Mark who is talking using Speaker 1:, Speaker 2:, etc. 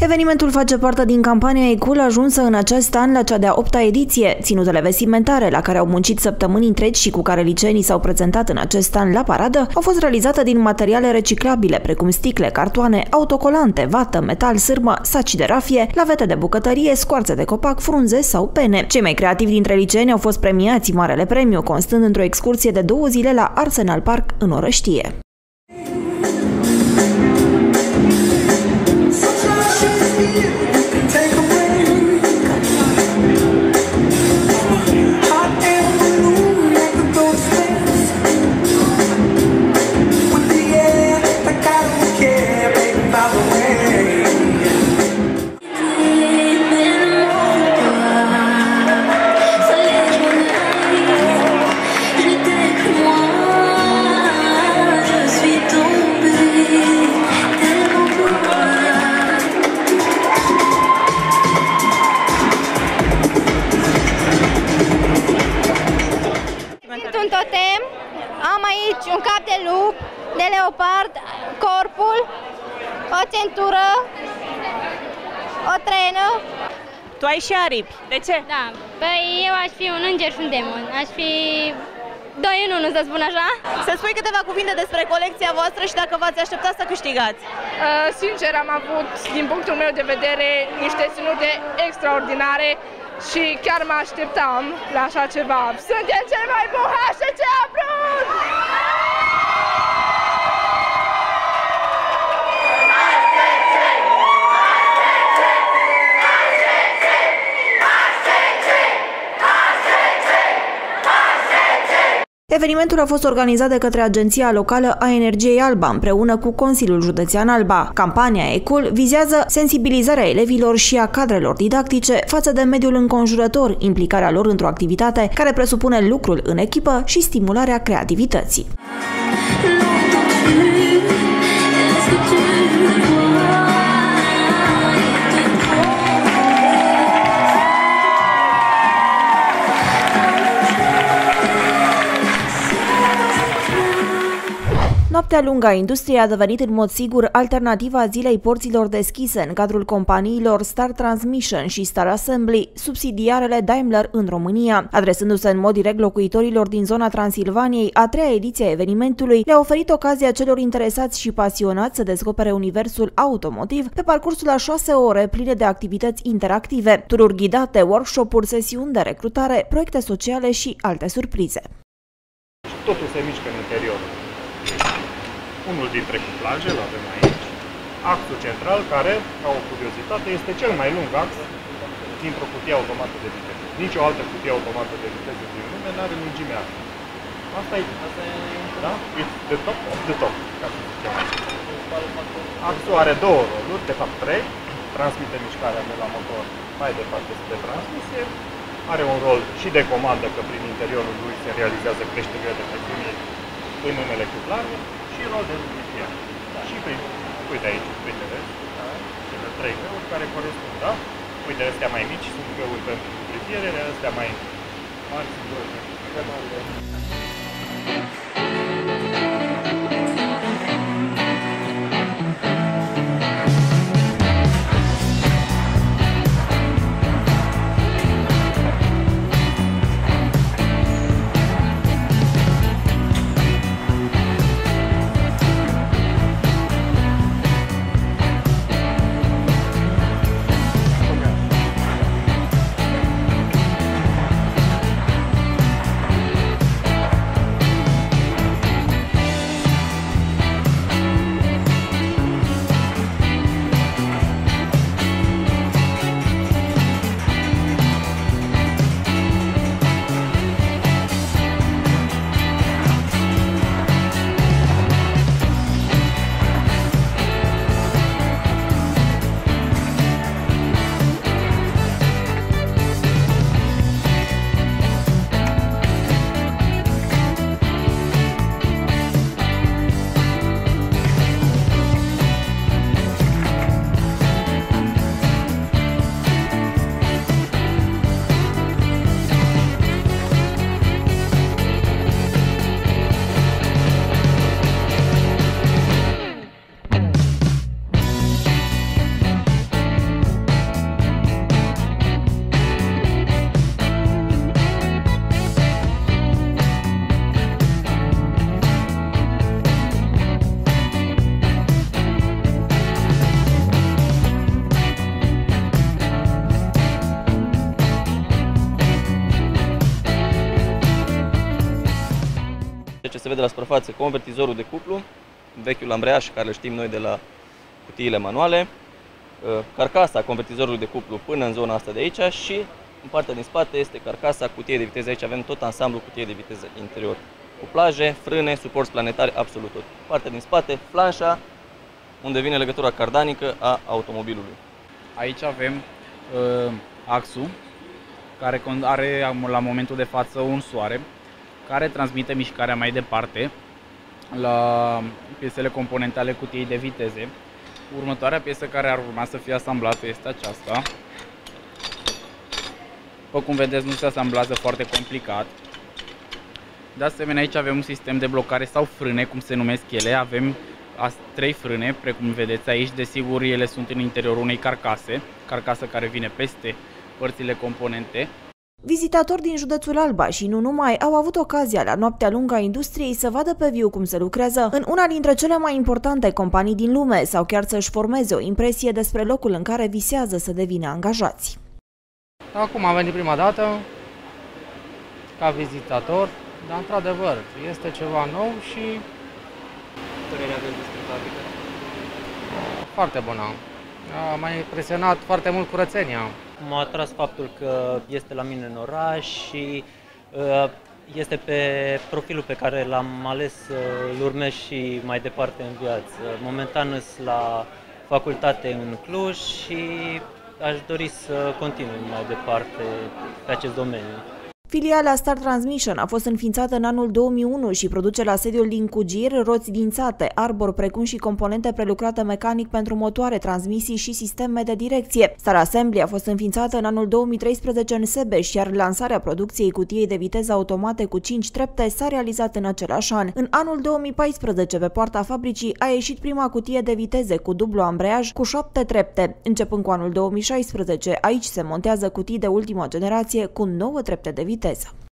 Speaker 1: Evenimentul face parte din campania ECOOL ajunsă în acest an la cea de-a 8-a ediție. Ținutele vestimentare, la care au muncit săptămâni întregi și cu care licenii s-au prezentat în acest an la paradă, au fost realizate din materiale reciclabile, precum sticle, cartoane, autocolante, vată, metal, sârmă, saci de rafie, lavete de bucătărie, scoarțe de copac, frunze sau pene. Cei mai creativi dintre liceeni au fost premiați Marele Premiu, constând într-o excursie de 2 zile la Arsenal Park în Orăștie.
Speaker 2: Un totem, am aici un cap de lup, de leopard, corpul, o centură, o trenă.
Speaker 3: Tu ai și aripi. De ce?
Speaker 2: Da, păi eu aș fi un înger și un demon. Aș fi 2 în 1, să spun așa.
Speaker 3: Să spui câteva cuvinte despre colecția voastră și dacă v-ați așteptat să câștigați.
Speaker 4: Sincer, am avut, din punctul meu de vedere, niște ținute extraordinare și chiar mă așteptam la așa ceva. Suntem cel mai bun HCC Abruz!
Speaker 1: Evenimentul a fost organizat de către Agenția Locală a Energiei Alba, împreună cu Consiliul Județean Alba. Campania ECOOL vizează sensibilizarea elevilor și a cadrelor didactice față de mediul înconjurător, implicarea lor într-o activitate care presupune lucrul în echipă și stimularea creativității. Noaptea lungă a industriei a devenit în mod sigur alternativa zilei porților deschise în cadrul companiilor Star Transmission și Star Assembly, subsidiarele Daimler în România. Adresându-se în mod direct locuitorilor din zona Transilvaniei, a 3-a ediție a evenimentului le-a oferit ocazia celor interesați și pasionați să descopere universul automotiv pe parcursul a 6 ore pline de activități interactive, tururi ghidate, workshop-uri, sesiuni de recrutare, proiecte sociale și alte surprize.
Speaker 5: Totul se mișcă în interior. Unul dintre cuplaje, îl avem aici, axul central, care, ca o curiozitate, este cel mai lung ax dintr-o cutie automată de viteză. Nici o altă cutie automată de viteză din lume nu are lungimea asta. Asta e, da? It's the top of the top, ca să zicem așa. Axul are 2 roluri, de fapt 3, transmite mișcarea de la motor mai departe spre transmisie, are un rol și de comandă, că prin interiorul lui se realizează creșterile de presiune în unele cuplare, și rol de lubrifiare. Și prin, uite aici, uite, vezi, cele 3 găuri care corespund, da? Uite, astea mai mici sunt găuri pentru lubrifiere, astea mai mari sunt găuri pentru lubrifiere.
Speaker 6: Ce se vede la suprafață, convertizorul de cuplu, vechiul ambreiaj care îl știm noi de la cutiile manuale, carcasa convertizorului de cuplu până în zona asta de aici și în partea din spate este carcasa cutiei de viteză. Aici avem tot ansamblul cutiei de viteză interior. Cuplaje, frâne, suporți planetari, absolut tot. Partea din spate, flanșa, unde vine legătura cardanică a automobilului.
Speaker 7: Aici avem axul, care are la momentul de față un soare, care transmite mișcarea mai departe la piesele componente ale cutiei de viteze. Următoarea piesă care ar urma să fie asamblată este aceasta. După cum vedeți, nu se asamblează foarte complicat. De asemenea, aici avem un sistem de blocare sau frâne, cum se numesc ele. Avem 3 frâne, precum vedeți aici. Desigur, ele sunt în interiorul unei carcasă care vine peste părțile componente.
Speaker 1: Vizitatori din județul Alba și nu numai au avut ocazia la Noaptea Lungă a Industriei să vadă pe viu cum se lucrează în una dintre cele mai importante companii din lume sau chiar să-și formeze o impresie despre locul în care visează să devină angajați.
Speaker 8: Acum am venit prima dată ca vizitator, dar într-adevăr este ceva nou și
Speaker 6: Părerea aveți despre fabrică?
Speaker 8: foarte bună. M-a impresionat foarte mult curățenia.
Speaker 9: M-a atras faptul că este la mine în oraș și este pe profilul pe care l-am ales să-l urmez și mai departe în viață. Momentan sunt la facultate în Cluj și aș dori să continui mai departe pe acest domeniu.
Speaker 1: Filiala Star Transmission a fost înființată în anul 2001 și produce la sediul din Cugir roți dințate, arbor, precum și componente prelucrate mecanic pentru motoare, transmisii și sisteme de direcție. Star Assembly a fost înființată în anul 2013 în Sebeș, iar lansarea producției cutiei de viteză automate cu 5 trepte s-a realizat în același an. În anul 2014, pe poarta fabricii, a ieșit prima cutie de viteze cu dublu ambreiaj cu 7 trepte. Începând cu anul 2016, aici se montează cutii de ultimă generație cu 9 trepte de viteză.